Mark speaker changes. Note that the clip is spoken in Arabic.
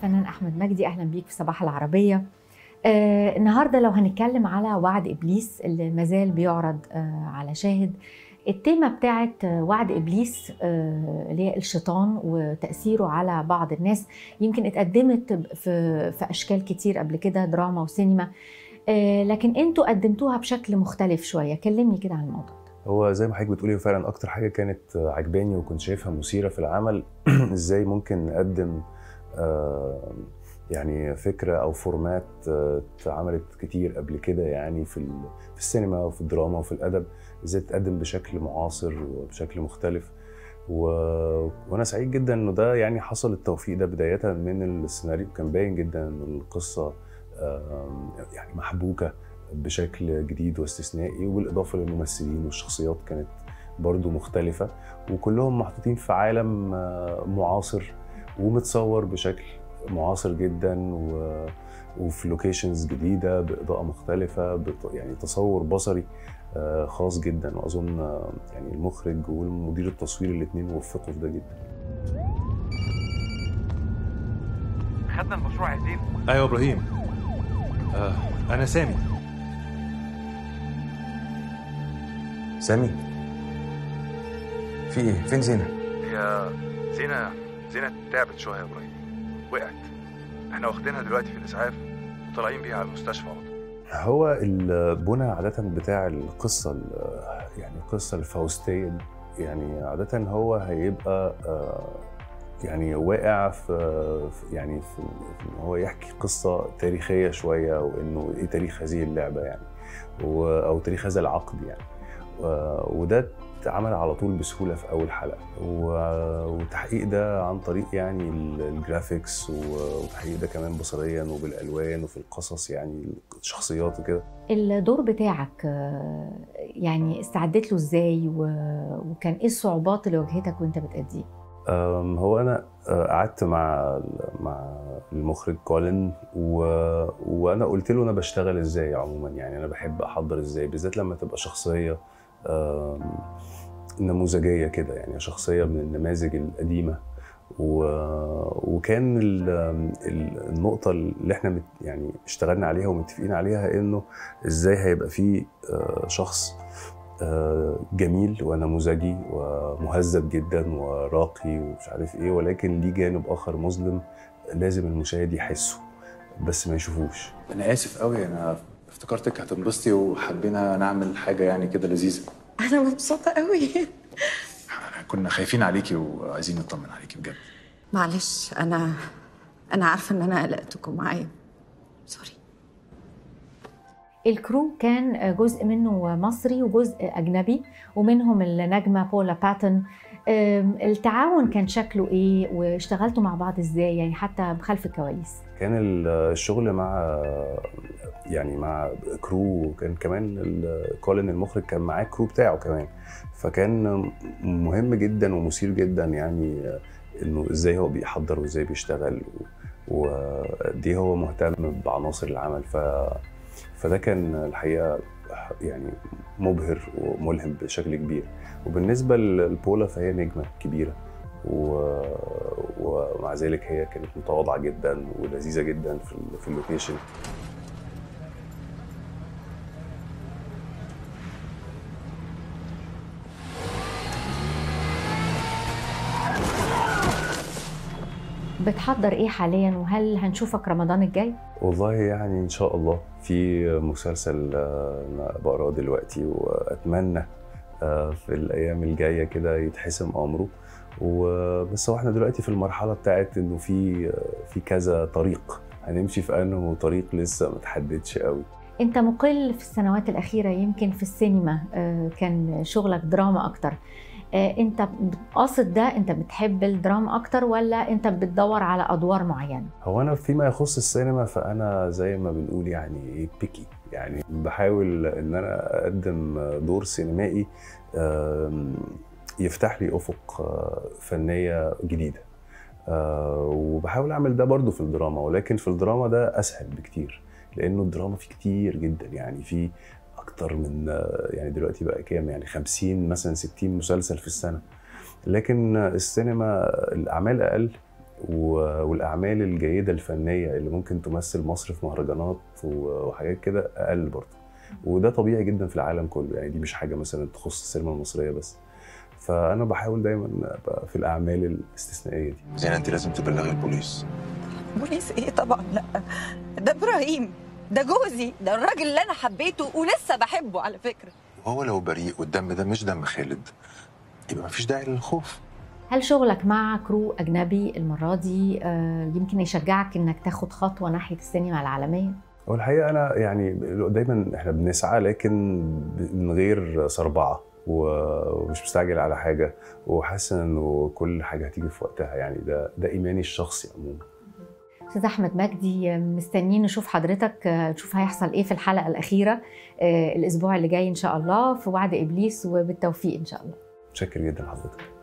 Speaker 1: الفنان أحمد مجدي، أهلا بيك في صباح العربية. النهاردة لو هنتكلم على وعد إبليس اللي مازال بيعرض على شاهد، التيمة بتاعت وعد إبليس اللي هي الشيطان وتأثيره على بعض الناس، يمكن اتقدمت في أشكال كتير قبل كده، دراما وسينما، لكن انتوا قدمتوها بشكل مختلف شوية. كلمني كده عن الموضوع ده.
Speaker 2: هو زي ما حضرتك بتقولي فعلا اكتر حاجه كانت عجباني وكنت شايفها مثيره في العمل ازاي ممكن نقدم يعني فكره او فورمات اتعملت كتير قبل كده، يعني في السينما وفي الدراما وفي الادب، ازاي تقدم بشكل معاصر وبشكل مختلف. وانا سعيد جدا انه ده يعني حصل التوفيق ده بدايه من السيناريو. كان باين جدا ان القصه يعني محبوكه بشكل جديد واستثنائي، والاضافه للممثلين والشخصيات كانت برضو مختلفه، وكلهم محطوطين في عالم معاصر ومتصور بشكل معاصر جدا وفي لوكيشنز جديده باضاءه مختلفه، يعني تصور بصري خاص جدا. واظن يعني المخرج والمدير التصوير الاثنين وفقوا في ده جدا.
Speaker 3: خدنا المشروع يا زين.
Speaker 4: ايوه ابراهيم. انا سامي.
Speaker 5: سامي، في ايه؟ فين زينة؟
Speaker 3: هي زينة تعبت شويه يا ابراهيم، وقعت. احنا واخدينها دلوقتي في الاسعاف وطالعين بيها على المستشفى على طول.
Speaker 2: هو البنى عاده بتاع القصه، يعني القصه الفاوستيه دي، يعني عاده هو هيبقى يعني واقع في يعني في ان هو يحكي قصه تاريخيه شويه، وانه ايه تاريخ هذه اللعبه يعني، او تاريخ هذا العقد يعني. وده اتعمل على طول بسهوله في اول حلقه، والتحقيق ده عن طريق يعني الجرافيكس، وتحقيق ده كمان بصريا وبالالوان وفي القصص، يعني الشخصيات وكده.
Speaker 1: الدور بتاعك يعني استعدت له ازاي، وكان ايه الصعوبات اللي واجهتك وانت بتأديه؟
Speaker 2: هو انا قعدت مع المخرج كولين، وانا قلت له انا بشتغل ازاي عموما، يعني انا بحب احضر ازاي، بالذات لما تبقى شخصيه نموذجيه كده، يعني شخصيه من النماذج القديمه. وكان النقطه اللي احنا يعني اشتغلنا عليها ومتفقين عليها، انه ازاي هيبقى في شخص جميل ونموذجي ومهذب جدا وراقي ومش عارف ايه، ولكن ليه جانب اخر مظلم لازم المشاهد يحسه بس ما يشوفوش.
Speaker 5: انا اسف قوي، انا افتكرتك هتنبسطي وحبينا نعمل حاجه يعني كده لذيذه.
Speaker 6: انا مبسوطه قوي.
Speaker 5: كنا خايفين عليكي وعايزين نطمن عليكي بجد.
Speaker 6: معلش، انا عارفه ان انا قلقتكم معايا، سوري.
Speaker 1: الكرو كان جزء منه مصري وجزء أجنبي، ومنهم النجمة بولا باتون. التعاون كان شكله إيه، واشتغلتوا مع بعض إزاي، يعني حتى بخلف الكواليس؟
Speaker 2: كان الشغل مع كرو، كان كمان كولين المخرج كان معاه كرو بتاعه كمان، فكان مهم جدا ومثير جدا، يعني إنه إزاي هو بيحضر وإزاي بيشتغل، ودي هو مهتم بعناصر العمل. فده كان الحقيقة يعني مبهر وملهم بشكل كبير. وبالنسبة لبولا فهي نجمة كبيرة، ومع ذلك هي كانت متواضعة جدا ولذيذة جدا في اللوكيشن.
Speaker 1: بتحضر ايه حاليا، وهل هنشوفك رمضان الجاي؟
Speaker 2: والله يعني ان شاء الله في مسلسل بقراه دلوقتي، واتمنى في الايام الجايه كده يتحسم امره. وبس هو احنا دلوقتي في المرحله بتاعت انه في كذا طريق هنمشي، في انه طريق لسه ما تحددش قوي.
Speaker 1: انت مقل في السنوات الاخيره، يمكن في السينما كان شغلك دراما اكتر. انت قاصد ده، انت بتحب الدراما اكتر ولا انت بتدور على ادوار معينه؟
Speaker 2: هو انا فيما يخص السينما فانا زي ما بنقول يعني بيكي، يعني بحاول ان انا اقدم دور سينمائي يفتح لي افق فنيه جديده، وبحاول اعمل ده برضو في الدراما، ولكن في الدراما ده اسهل بكتير، لانه الدراما فيه كتير جدا، يعني في اكتر من يعني دلوقتي بقى كام، يعني 50 مثلا 60 مسلسل في السنه. لكن السينما الاعمال اقل، والاعمال الجيده الفنيه اللي ممكن تمثل مصر في مهرجانات وحاجات كده اقل برضه. وده طبيعي جدا في العالم كله، يعني دي مش حاجه مثلا تخص السينما المصريه بس. فانا بحاول دايما ابقى في الاعمال الاستثنائيه دي.
Speaker 3: زينة انت لازم تبلغي البوليس.
Speaker 7: بوليس ايه؟ طبعا لا، ده ابراهيم، ده جوزي، ده الراجل اللي انا حبيته ولسه بحبه على فكره.
Speaker 3: وهو لو بريء والدم ده مش دم خالد يبقى مفيش داعي للخوف.
Speaker 1: هل شغلك مع كرو أجنبي المرة دي يمكن يشجعك إنك تاخد خطوة ناحية السينما العالمية؟
Speaker 2: هو الحقيقه انا يعني دايما احنا بنسعى لكن من غير صربعه ومش مستعجل على حاجه، وحاسس انه كل حاجه هتيجي في وقتها. يعني ده ايماني الشخصي عموما.
Speaker 1: أستاذ أحمد مجدي، مستنيين نشوف حضرتك، نشوف هيحصل إيه في الحلقة الأخيرة الأسبوع اللي جاي إن شاء الله في وعد إبليس، وبالتوفيق إن شاء الله.
Speaker 2: متشكر جدا لحضرتك.